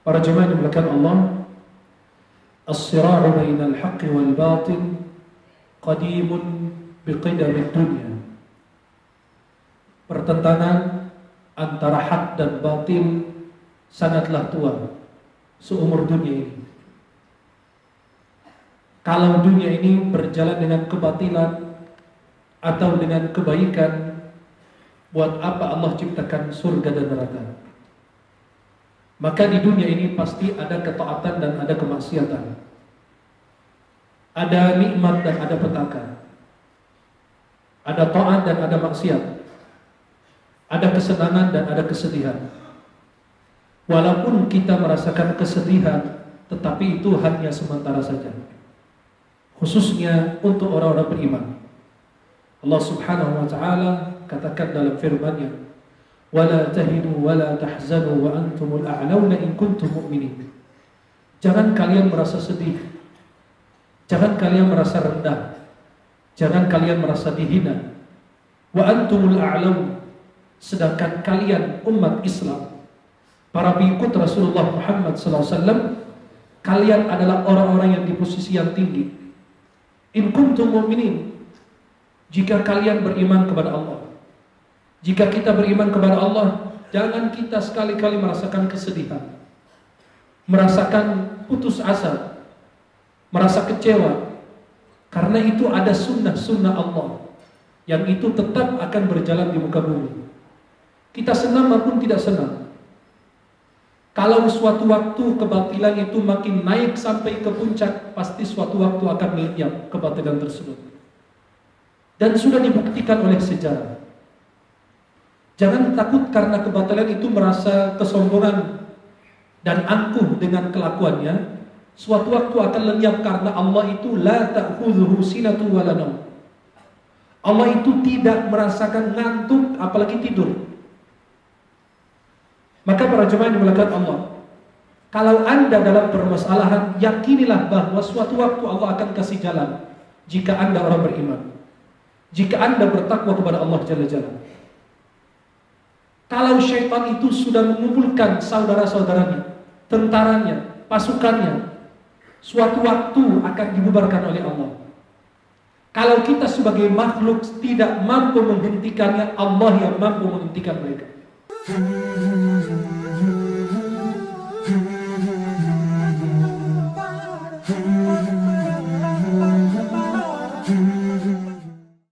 Para jemaah yang dimuliakan Allah, as-sira'u bainal haqqi wal batil qadimun biqidamid dunya. Pertentangan antara hak dan batil sangatlah tua seumur dunia ini. Kalau dunia ini berjalan dengan kebatilan atau dengan kebaikan, buat apa Allah ciptakan surga dan neraka? Maka di dunia ini pasti ada ketaatan dan ada kemaksiatan, ada nikmat dan ada petaka, ada taat dan ada maksiat, ada kesenangan dan ada kesedihan. Walaupun kita merasakan kesedihan, tetapi itu hanya sementara saja, khususnya untuk orang-orang beriman. Allah Subhanahu wa ta'ala katakan dalam firman-Nya, وَلَا تَهِنُوا وَلَا تَحْزَنُوا وَأَنْتُمُ الْأَعْلَوْنَ إِن كُنتُم مُؤْمِنِينَ. Jangan kalian merasa sedih, jangan kalian merasa rendah, jangan kalian merasa dihina. وَأَنْتُمُ الْأَعْلَوْنَ, sedangkan kalian umat Islam, para pengikut Rasulullah Muhammad SAW, kalian adalah orang-orang yang di posisi yang tinggi. In kuntum mu'minin, jika kalian beriman kepada Allah. Jika kita beriman kepada Allah, jangan kita sekali-kali merasakan kesedihan, merasakan putus asa, merasa kecewa, karena itu ada sunnah-sunnah Allah yang itu tetap akan berjalan di muka bumi. Kita senang maupun tidak senang. Kalau suatu waktu kebatilan itu makin naik sampai ke puncak, pasti suatu waktu akan melenyap kebatilan tersebut. Dan sudah dibuktikan oleh sejarah. Jangan takut karena kebatilan itu merasa kesombongan dan angkuh dengan kelakuannya. Suatu waktu akan lenyap karena Allah itu la ta'khudhuhu sinatun wa la naum. Allah itu tidak merasakan ngantuk apalagi tidur. Maka para jemaah yang dimuliakan Allah, kalau Anda dalam permasalahan, yakinilah bahwa suatu waktu Allah akan kasih jalan jika Anda orang beriman. Jika Anda bertakwa kepada Allah Jalla Jalla. Kalau syaitan itu sudah mengumpulkan saudara-saudaranya, tentaranya, pasukannya, suatu waktu akan dibubarkan oleh Allah. Kalau kita sebagai makhluk tidak mampu menghentikannya, Allah yang mampu menghentikan mereka.